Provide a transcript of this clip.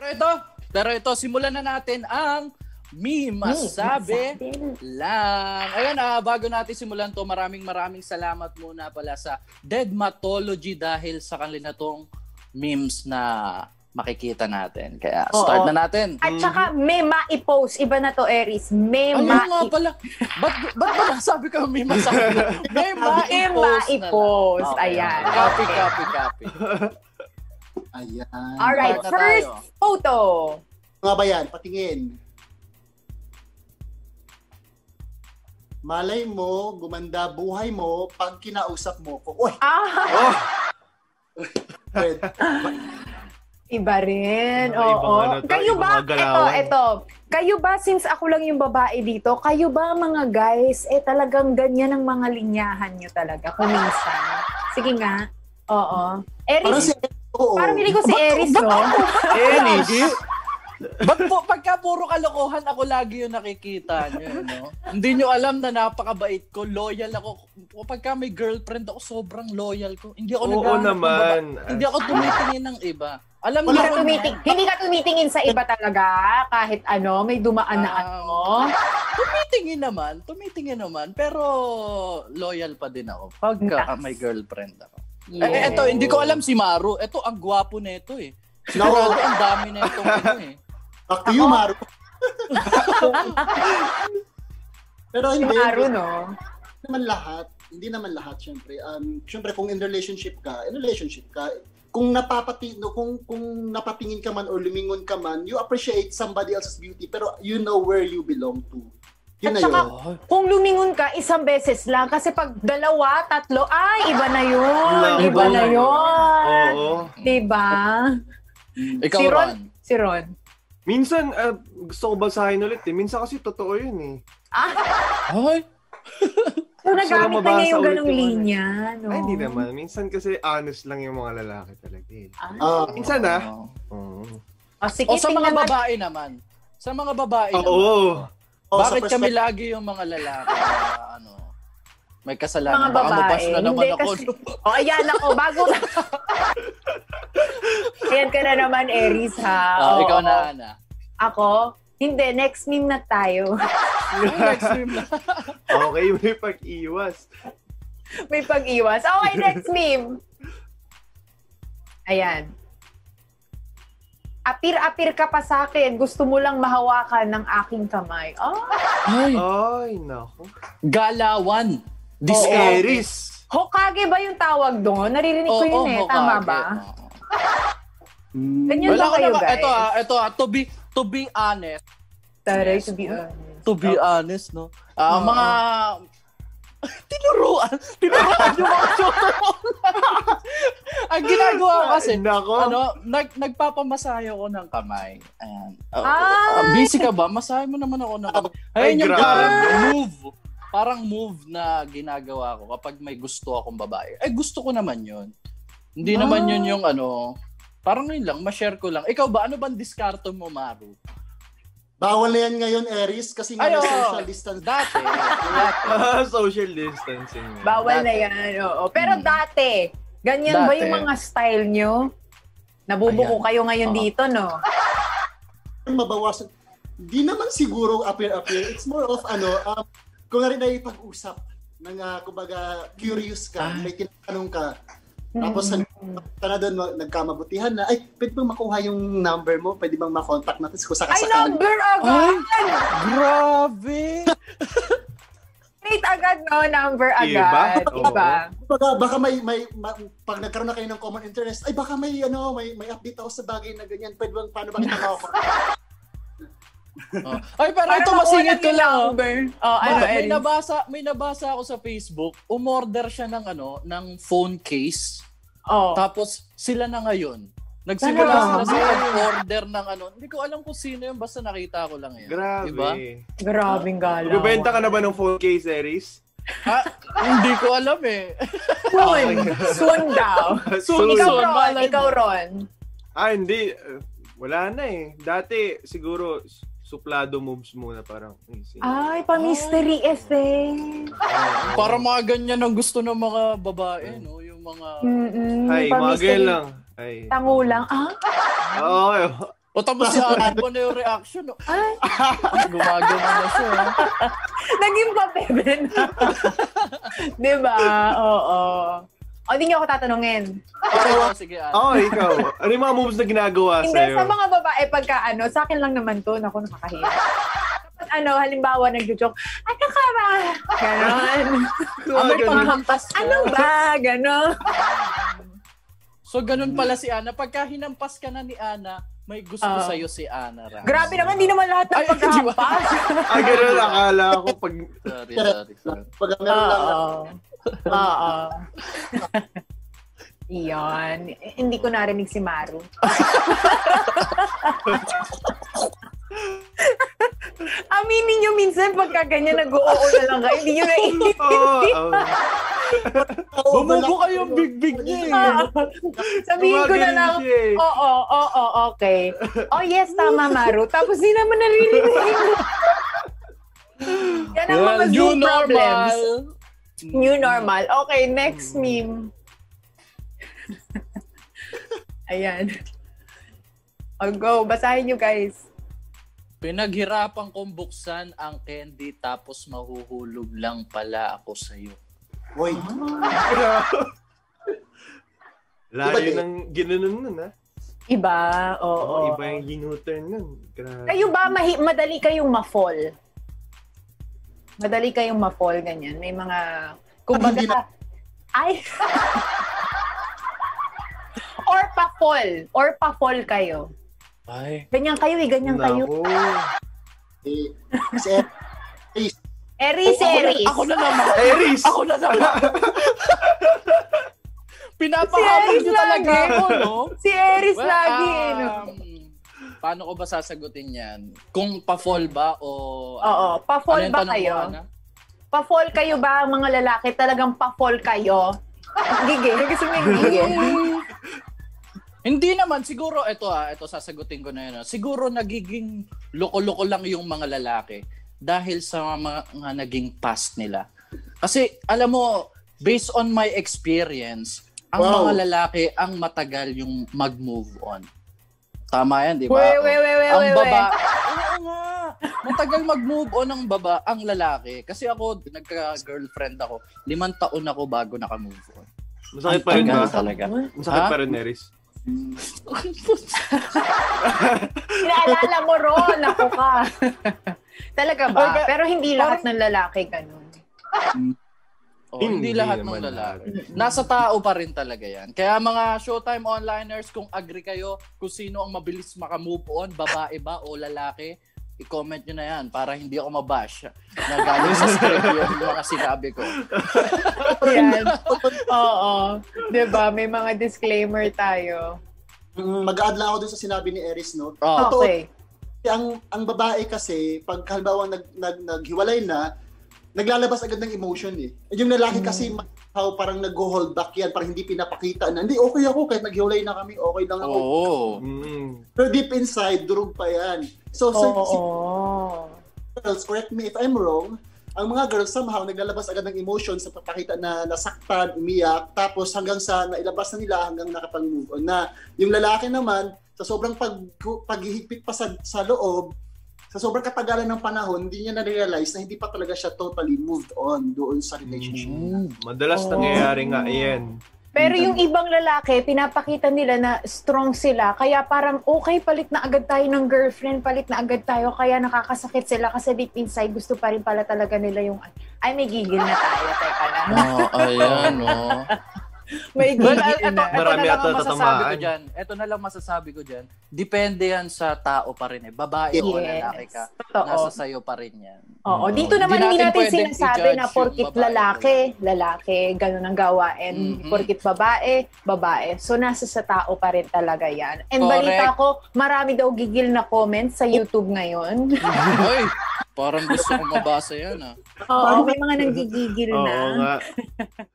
Pero ito, simulan na natin ang Masabi lang. Ayun, bago natin simulan to, maraming salamat muna pala sa Deadmatology dahil sa kanila tong memes na makikita natin. Kaya start na natin. At saka may ma-i-post. Iba na to, Aries. May pala. Ba't ba sabi ko may masabi? May ma-i-post. Ayan. Copy. Ayan. Alright, first photo. Mga ba yan? Patingin. Malay mo, gumanda buhay mo pag kinausap mo ko. Uy! Iba rin. Oo. Kayo ba? Ito. Kayo ba, since ako lang yung babae dito, kayo ba mga guys, talagang ganyan ang mga linyahan nyo talaga kung minsan? Sige nga. Oo. Aries. Parang hindi ko si Aries, no? Aries? Ba't pagka puro kalokohan, ako lagi yung nakikita nyo, no? Hindi nyo alam na napakabait ko, loyal ako. Pagka may girlfriend ako, sobrang loyal ko. Hindi ako hindi ako tumitingin ng iba. Alam mo, hindi ka tumitingin sa iba talaga kahit may dumaan na Tumitingin naman, pero loyal pa din ako pagka may girlfriend ako. Yeah. Eto, hindi ko alam si Maru. Eto, ang gwapo nito eh. Sigurado ang dami nito eh. Back to you, Maru. Pero hindi. Maru, no? Hindi naman lahat, syempre. Syempre, kung in relationship ka, kung napatingin ka man or lumingon ka man, you appreciate somebody else's beauty, pero you know where you belong to. Yun. At saka, kung lumingon ka, isang beses lang. Kasi pag 2, 3, iba na yun. Iba na yun. Oo. Diba? Ikaw, Si Ron. Minsan, gusto ko basahin ulit eh. Minsan kasi totoo yun eh. Ay! So, nagamit na niya yung ganong linya, no? Ay, hindi naman. Minsan kasi honest lang yung mga lalaki talaga eh. Minsan Sige, sa mga babae naman. Sa mga babae naman. Bakit kami lagi yung mga lalaki na may kasalanan? Mga babae. Na naman ako. Ayan ako. Bago na. Ayan ka na naman, Aries, ha? Ikaw na, Ana. Ako? Hindi. Next meme na tayo. Next meme na. Okay, may pag-iwas. May pag-iwas. Okay, next meme. Ayan. Apir-apir ka pa sa akin. Gusto mo lang mahawakan ng aking kamay. Ay, naku. Galawan. Aries. Hokage ba yung tawag doon? Naririnig ko yun eh. Tama ba? Ganyan ba kayo, guys? Ito, to be honest. Taray, to be honest. To be honest, no? Mga... Tinuruan yung mga shooter online. Ang ginagawa kasi, nagpapamasahe ako ng kamay. Ayan. Busy ka ba? Masahe mo naman ako ng kamay. Ayun yung parang move na ginagawa ko kapag may gusto akong babae. Gusto ko naman yun. Hindi naman yun yung parang yun lang, ma-share ko lang. Ikaw ba? Ano bang diskarto mo, Maru? Bawal na yan ngayon, Aries, kasi nga social distance. Dati. Social distancing. Bawal na yan, oo. Pero dati, ganyan ba yung mga style nyo? Nabubuko kayo ngayon dito, no? Mabawasan. Di naman siguro appear. It's more of, kung nga rin ay pag-usap, kumbaga, curious ka, may tinatanong ka, tapos ka na doon, nagkamabutihan na, pwede bang makuha yung number mo? Pwede bang makontakt natin kung sakasakali? Number agad! Grabe! Straight agad, no? Number agad. Iba? Baka may pag nagkaroon na kayo ng common interest, baka may update ako sa bagay na ganyan. Paano ba kita makakontakt? Pero ito masingit ko lang. May nabasa ako sa Facebook, umorder siya ng phone case. Tapos sila na ngayon. Nagsimula sila sa order ng hindi ko alam kung sino yun, basta nakita ko lang yan. Grabe. Diba? Grabing galaw. Magbebenta ka na ba ng phone case, Aries? Hindi ko alam eh. Soon daw. Ikaw, Ron. Hindi. Wala na eh. Dati, siguro, suplado moves muna parang. Pa-mystery effect. Para mga ganyan ang gusto ng mga babae, no? Yung mga... Mga ganyan lang. Tango lang. Oo. O tapos si Ana ba na yung reaction? Ay! Gumagano na siya. Naging pa-bebe na. Diba? Oo. O, di niyo ako tatanungin. Sige, Ana. Ikaw. Ano yung mga moves na ginagawa Hindi, sa'yo? sa mga babae, pagka sa akin lang naman to. Naku, nakakahiya. Halimbawa, nag-joke, ano ka ba? Ganon. Panghampas. Ano ba? Ganon. So, ganun pala si Ana. Pagka hinampas ka na ni Ana, may gusto sa'yo si Ana. Rams. Grabe naman, hindi naman lahat ng paghampas. Ganun akala ko pag... Sorry. Pag meron lang. Oo. Iyon. Hindi ko narinig si Maru. Aminin nyo minsan pagka ganyan nag-oo na lang kayo, hindi nyo naiintindihan. Bumubo kayong big-big niya eh. Sabihin ko na lang, okay. Oh yes, tama Maru. Tapos di naman naririnig. Yan ang mga Zoom problems. New normal. Okay, next meme. Ayan. Go, basahin nyo guys. Pinaghirapan kong buksan ang candy tapos mahuhulog lang pala ako sa'yo. Hoy. Layo ng ginanon nun, ha? Iba, oo. Iba yung ginuturn nun. Grabe. Kayo ba, madali kayong ma-fall? Madali kayong ma-fall, ganyan. May mga, kumbaga, ay, or pa-fall kayo. Ay. Ganyan kayo ganyan kayo. Aries. Ako na naman. Aries. Ako na naman. Pinapahabol niyo talaga ako, no? Si Aries lagi, no? Paano ko ba sasagutin yan? Kung pa-fall ba o... Oo, pa-fall ba kayo? Pa-fall kayo ba, mga lalaki? Talagang pa-fall kayo? Gigil. Gusto mo yung gigil? Hindi naman. Siguro, ito sasagutin ko na yun. Siguro nagiging loko-loko lang yung mga lalaki dahil sa mga naging past nila. Kasi, alam mo, based on my experience, ang mga lalaki ang matagal yung mag-move on. Tama yan, di ba? Ang babae. Oo nga. Matagal mag-move on ang lalaki. Kasi ako, nagka-girlfriend ako. 5 taon ako bago naka-move on. Masakit pa rin ba? Talaga. Masakit pa rin, Aries. Inaalala mo ron, ako ka. Talaga ba? Pero hindi lahat ng lalaki ganun. Hindi lahat ng lalaki. Nasa tao pa rin talaga yan. Kaya mga Showtime onliners, kung agree kayo kung sino ang mabilis maka-move on, babae ba o lalaki, i-comment nyo na yan para hindi ako mabash na galing sa script yung mga sinabi ko. Yan. Oo. Diba? May mga disclaimer tayo. Mag-add lang ako dun sa sinabi ni Aries, no? Okay. Ang babae kasi, pag halimbawa naghiwalay na, naglalabas agad ng emotion eh. Yung lalaki kasi parang nag-hold back yan, parang hindi pinapakita na, hindi, okay ako, kahit naghiwalay na kami, okay lang ako. Pero deep inside, durog pa yan. So, girls, correct me if I'm wrong, ang mga girls somehow naglalabas agad ng emotion sa papakita na nasaktan, umiyak, tapos hanggang sa nailabas na nila hanggang nakapag-move on na. Yung lalaki naman, sa sobrang paghihigpit pa sa loob, sa sobrang katagalan ng panahon, hindi niya na-realize na hindi pa talaga siya totally moved on doon sa relationship. Madalas nangyayari nga yan. Pero yung ibang lalaki, pinapakita nila na strong sila. Kaya parang okay, palit na agad tayo ng girlfriend, palit na agad tayo. Kaya nakakasakit sila kasi deep inside, gusto pa rin pala talaga nila yung, ay may gigil na tayo, teka lang. Ayan, May gigil na. Ito na lang masasabi ko dyan. Depende yan sa tao pa rin eh. Babae o lalaki ka. Totoo. Nasa sayo pa rin yan. Oo, dito naman hindi natin sinasabi na porkit lalaki, ganun ang gawain. Porkit babae. So nasa sa tao pa rin talaga yan. And balita ko, marami daw gigil na comments sa YouTube ngayon. Ay, parang gusto kong mabasa yan ah. Oo, may mga nanggigigil na. Oo nga.